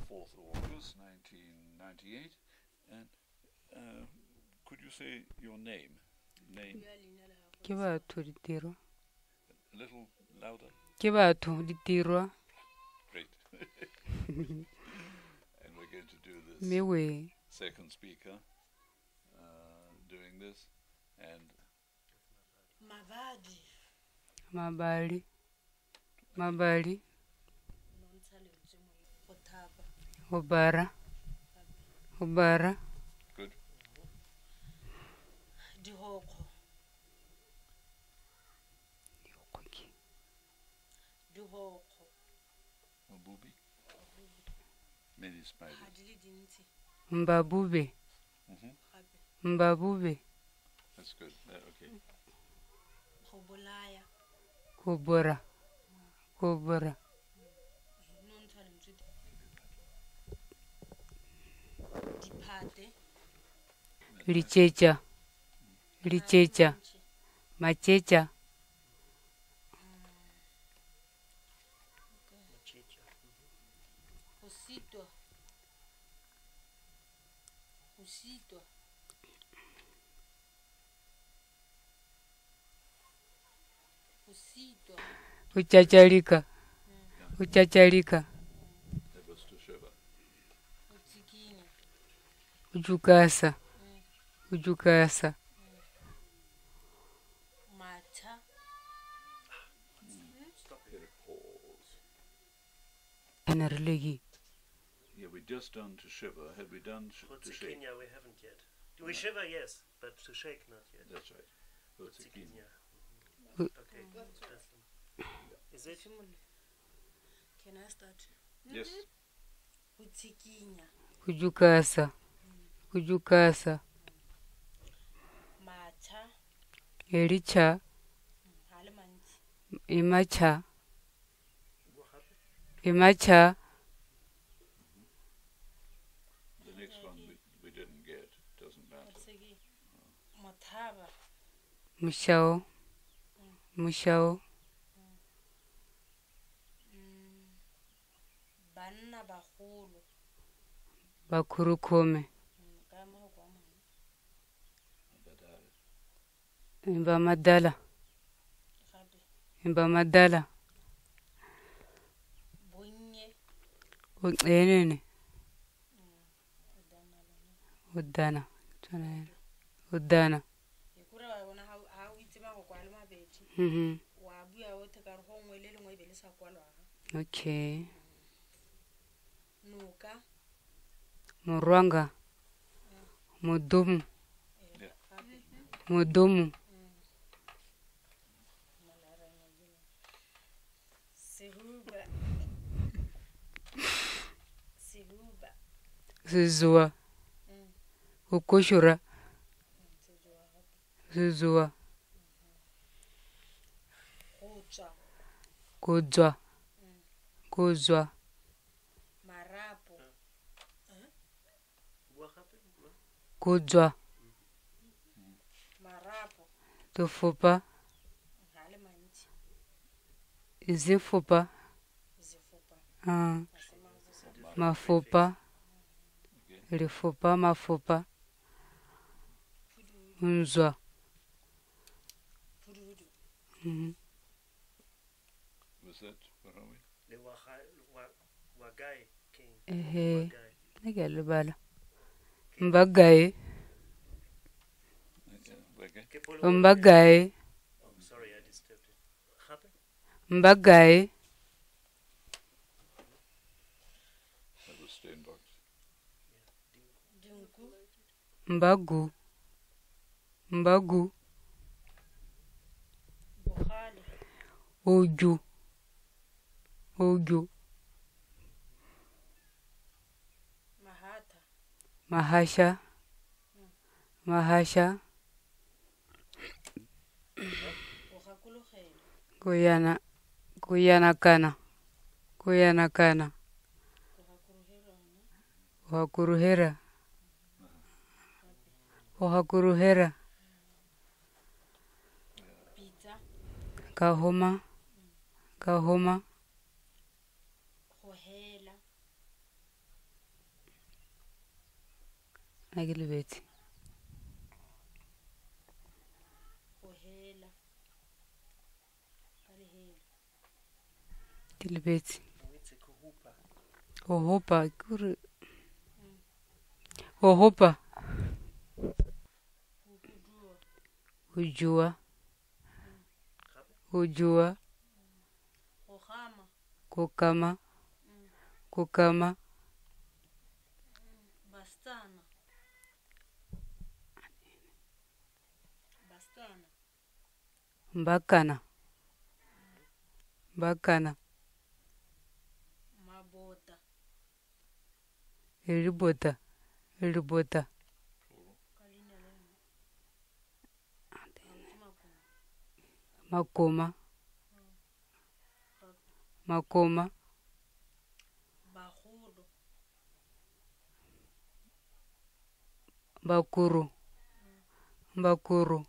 4th of August 1998. And could you say your name? Name? Ke batho ditiro. A little louder? Ke batho ditiro. Great. And we're going to do this Mewe. second speaker doing this. And Mabali. Mabali. Obara. Obara. good. Mabubi. Many spiders. Mbabube. Mbabube. That's good. Okay. Kobora. Kobora. Lichecha. Lichecha. Machecha. Uchachalika. Uchachalika. That was to Shiva. Ujukasa. Ujukasa. Enerlegi. Yeah, we just done to Shiva. Had we done to shake? Kenya we haven't yet. Do we shiver? Yes, but to shake not yet. That's right. Kenya. Okay. Is it? Can I start? Yes. Ujukasa. Ujukasa. Macha. Elicha. Imacha. Imacha. The next one we didn't get. Doesn't matter. Mushao. Mushao. Banna bagolo. Bakurukome. Imba madala. Imba madala. Bonye. Enene. Udana. Udana. Ikura wona ha uitsima go kwala mabedi. Wa bua o te ka re go ngwe le lengwe be le sa kwalwa. Okay. Nuka. Murwanga. Mudumu. Mudumu. Sihuba. Sihuba. Zizua. Ukushura. Zizua. Kucha. Kuzwa. Kuzwa. Marapo. Kuzwa. Marapo. Tufupa. Hale manti. Izifupa. Zifupa. Mafupa. Lifupa mafupa. Unzwa. Was that, where are we? The Wagai king. Negalibala. Mbagaye. Mbagaye. Oh, sorry, I disturbed it. Mbagaye. That was Steenbox. Dunku. Mbagu. Mbagu. Bukhali. Uju. Uju. Mahata. Mahasha. Mahasha. Kuyana. Kuyana kana. Kuyana kana. Wakuruhera. Wakuruhera. Pizza. Kahoma. Kahoma. Hohela. a ke lebetse go hela ka lehela ke lebetse It's a kuhupa. go hopa ke gore go hopa go go dua jua go jua go gama go kama go kama bastana bastana mbakana mbakana mabota eribota eribota ka leina le lengwe makoma makoma bagolo bakuru bakuru